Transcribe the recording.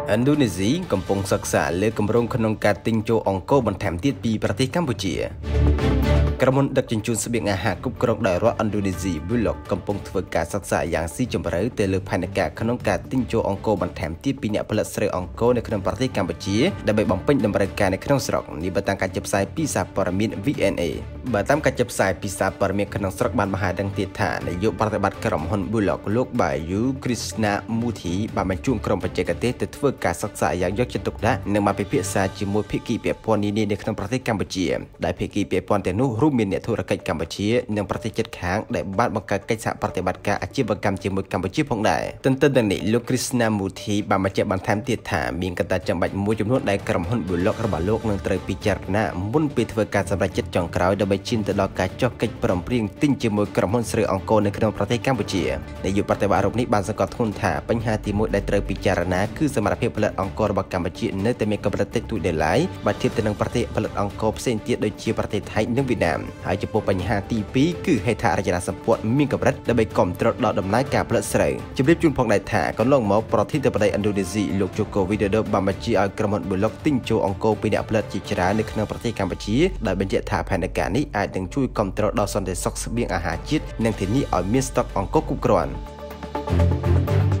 ឥណ្ឌូនេស៊ីកំពុងសិក្សាលើគម្រោងក្នុងការទិញចូលអង្គរបន្ថែមទៀតពីប្រទេសកម្ពុជាក្រុមហ៊ុនដឹកជញ្ជូនស្បៀងអាហារគ្រប់គ្រងដោយរដ្ឋឥណ្ឌូនេស៊ី Bulog កំពុងធ្វើការសិក្សាយ៉ាងស៊ីជម្រៅទៅលើផែនការក្នុងការទិញចូលអង្គរបន្ថែមទៀតពីអ្នកផលិតស្រូវអង្គរនៅក្នុងប្រទេសកម្ពុជាដើម្បីបំពេញតម្រូវការនៅក្នុងស្រុកនេះបើតាមការចុះផ្សាយពីសារព័ត៌មាន VNA បើតាមការចុះផ្សាយពីសារព័ត៌មានក្នុងស្រុកបានបង្ហាញដឹងទៀតថានាយកប្រតិបត្តិក្រុមហ៊ុន Bulog លោក Bayu Krishnamurthy បានបញ្ជូនក្រុមបច្ចេកទេសទៅធ្វើការសិក្សាយ៉ាងយកចិត្តទុកដាក់និងបានពិភាក្សាជាមួយភាគីពាក់ព័ន្ធនានានៅក្នុងប្រទេសកម្ពុជាដែលភាគីពាក់ព័ន្ធទាំងនោះរួមមានអ្នកធុរកិច្ចកម្ពុជានិងប្រទេសជិតខាងដែលបានបង្កើតកិច្ចសហប្រតិបត្តិការអាជីវកម្មជាមួយកម្ពុជាផងដែរទន្ទឹមនឹងនេះលោក Krishnamurthy បានបញ្ជាក់បន្ថែមទៀតថាមានកត្តាចាំបាច់មួយចំនួនដែលក្រុមហ៊ុន Bulog របស់លោកនឹងត្រូវពិចារណាមុនពេលធ្វើការសម្រេចចិត្តចុងក្រោយដើម្បីឈានទៅដល់ការចុះកិច្ចព្រមព្រៀងទិញជាមួយក្រុមហ៊ុនស្រូវអង្គរនៅក្នុងប្រទេសកម្ពុជានាយកប្រតិបត្តិរូបនេះបានសង្កត់ធ្ងន់ថាបញ្ហាទី1ដែលត្រូវពិចារណាគឺសមត្ថភាពផលិតអង្គររបស់កម្ពុជានៅតែមានកម្រិតតិចតួចនៅឡើយបើធៀបទៅនឹងប្រទេសផលិតអង្គរផ្សេងទៀតដូចជាប្រទេសថៃនិងវៀតណាមហើយចំពោះបញ្ហាទី2គឺហេដ្ឋារចនាសម្ព័ន្ធមានកម្រិតដើម្បីគ្រប់គ្រងដល់ដំណើរការផលិតស្រូវជម្រាបជូនផងដែរថាកន្លងមកប្រធានាធិបតីឥណ្ឌូនេស៊ីលោក Joko Widodo បានបញ្ជាឲ្យក្រុមហ៊ុន Bulog ទិញចូលអង្គរពីអ្នកផលិតជាច្រើននៅក្នុងប្រទេសកម្ពុជាដោយបញ្ជាក់ថាផែនការនេះអាចនឹងជួយគ្រប់គ្រងដល់សន្តិសុខស្បៀងអាហារជាតិនិងធានាឲ្យមានស្តុកអង្គរគ្រប់គ្រាន់